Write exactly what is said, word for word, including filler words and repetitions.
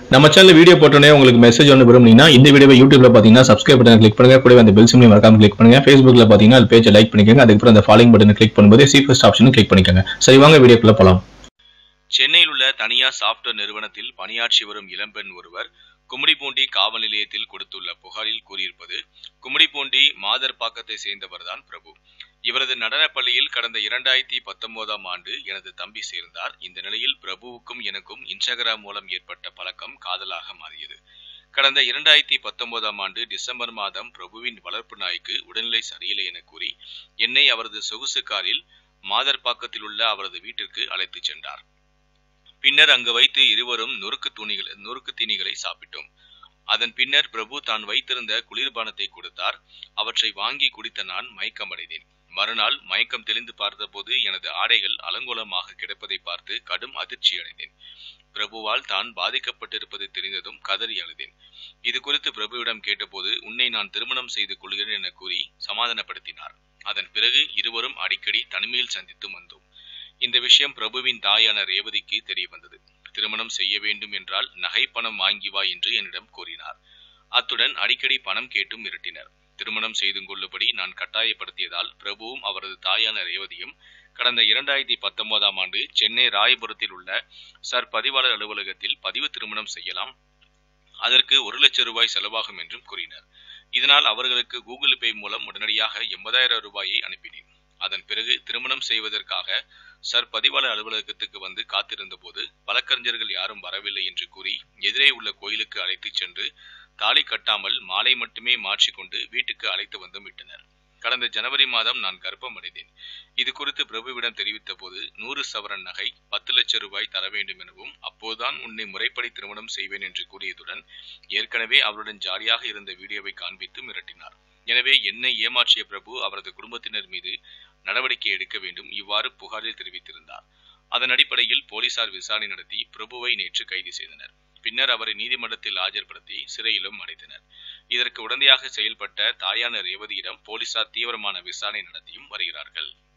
நம்ம channel video போட்டோனே உங்களுக்கு message ஒன்று விரும்புனீங்கன்னா இந்த வீடியோவை யூடியூப்ல பாத்தீங்கன்னா சப்ஸ்கிரைப் பட்டன் கிளிக் பண்ணுங்க, கூடவே அந்த பெல் சிம்லையும் மறக்காம கிளிக் பண்ணுங்க. Facebookல பாத்தீங்கன்னா அது பேஜை லைக் பண்ணிக்கோங்க. அதுக்கப்புறம் அந்த ஃபாலோயிங் பட்டனை கிளிக் பண்ணும்போது சி ஃபர்ஸ்ட் ஆப்ஷனும் கிளிக் பண்ணிக்கோங்க. சரி, வாங்க வீடியோக்குள்ள போலாம். சென்னையில் உள்ள தனியார் சாப்ட்வேர் நிறுவனத்தில் பணியாற்றி வரும் இளம்பெண் ஒருவர் கும்மிடிப்பூண்டி காவல் நிலையத்தில் கொடுத்துள்ள புகாரில் கூறியிருப்பது, கும்மிடிப்பூண்டி மாதர்பாக்கத்தை சேர்ந்தவர்தான் பிரபு. இவரது நடனப்பள்ளியில் கடந்த இரண்டாயிரத்தி பத்தொன்பதாம் ஆண்டு எனது தம்பி சேர்ந்தார். இந்த நிலையில் பிரபுவுக்கும் எனக்கும் இன்ஸ்டாகிராம் மூலம் ஏற்பட்ட பழக்கம் காதலாக மாறியது. கடந்த இரண்டாயிரத்தி பத்தொன்பதாம் ஆண்டு டிசம்பர் மாதம் பிரபுவின் வளர்ப்பு நாய்க்கு உடல்நிலை சரியில்லை என கூறி என்னை அவரது சொகுசு காரில் மாதர்பாக்கத்தில் உள்ள அவரது வீட்டிற்கு அழைத்துச் சென்றார். பின்னர் அங்கு வைத்து இருவரும் நொறுக்கு தூணிகள் நொறுக்கு தீனிகளை சாப்பிட்டோம். அதன் பின்னர் பிரபு தான் வைத்திருந்த குளிர்பானத்தை கொடுத்தார். அவற்றை வாங்கி குடித்த நான் மயக்கமடைந்தேன். மறுநாள் மயக்கம் தெளிந்து பார்த்தபோது எனது ஆடைகள் அலங்கோலமாக கிடப்பதை பார்த்து கடும் அதிர்ச்சி அடைந்தேன். பிரபுவால் தான் பாதிக்கப்பட்டிருப்பது தெரிந்ததும் கதறி அழுதேன். இது குறித்து பிரபுவிடம் கேட்டபோது, உன்னை நான் திருமணம் செய்து கொள்கிறேன் என கூறி சமாதானப்படுத்தினார். அதன் பிறகு இருவரும் அடிக்கடி தனிமையில் சந்தித்து வந்தோம். இந்த விஷயம் பிரபுவின் தாயான ரேவதிக்கு தெரிய வந்தது. திருமணம் செய்ய வேண்டும் என்றால் நகை பணம் வாங்கி வா என்று என்னிடம் கூறினார். அத்துடன் அடிக்கடி பணம் கேட்டும் மிரட்டினர். திருமணம் செய்து கொள்ளும்படி நான் கட்டாயப்படுத்தியதால் பிரபுவும் அவரது தாயான ரேவதியும் கடந்த இரண்டாயிரத்தி பத்தொன்பதாம் ஆண்டு சென்னை ராயபுரத்தில் உள்ள சர் பதிவாளர் அலுவலகத்தில் பதிவு திருமணம் செய்யலாம், அதற்கு ஒரு லட்சம் ரூபாய் செலவாகும் என்றும் கூறினர். இதனால் அவர்களுக்கு கூகுள் பே மூலம் உடனடியாக எண்பதாயிரம் ரூபாயை அனுப்பினேன். அதன் பிறகு திருமணம் செய்வதற்காக சர் பதிவாளர் அலுவலகத்துக்கு வந்து காத்திருந்த போது வழக்கறிஞர்கள் யாரும் வரவில்லை என்று கூறி எதிரே உள்ள கோயிலுக்கு அழைத்துச் சென்று தாலி கட்டாமல் மாலை மட்டுமே மாற்றிக்கொண்டு வீட்டுக்கு அழைத்து வந்து விட்டனர். கடந்த ஜனவரி மாதம் நான் கர்ப்பம் அடைந்தேன். இது குறித்து பிரபுவிடம் தெரிவித்த போது நூறு சவரன் நகை பத்து லட்சம் ரூபாய் தர வேண்டும் எனவும் அப்போதுதான் உன்னை முறைப்படி திருமணம் செய்வேன் என்று கூறியதுடன் ஏற்கனவே அவருடன் ஜாலியாக இருந்த வீடியோவை காண்பித்து மிரட்டினார். எனவே என்னை ஏமாற்றிய பிரபு அவரது குடும்பத்தினர் மீது நடவடிக்கை எடுக்க வேண்டும், இவ்வாறு புகாரில் தெரிவித்திருந்தார். அதன் அடிப்படையில் போலீசார் விசாரணை நடத்தி பிரபுவை நேற்று கைது செய்தனர். பின்னர் அவரை நீதிமன்றத்தில் ஆஜர்படுத்தி சிறையிலும் அடைத்தனர். இதற்கு உடந்தையாக செயல்பட்ட தாயான ரேவதியிடம் போலீசார் தீவிரமான விசாரணை நடத்தியும் வருகிறார்கள்.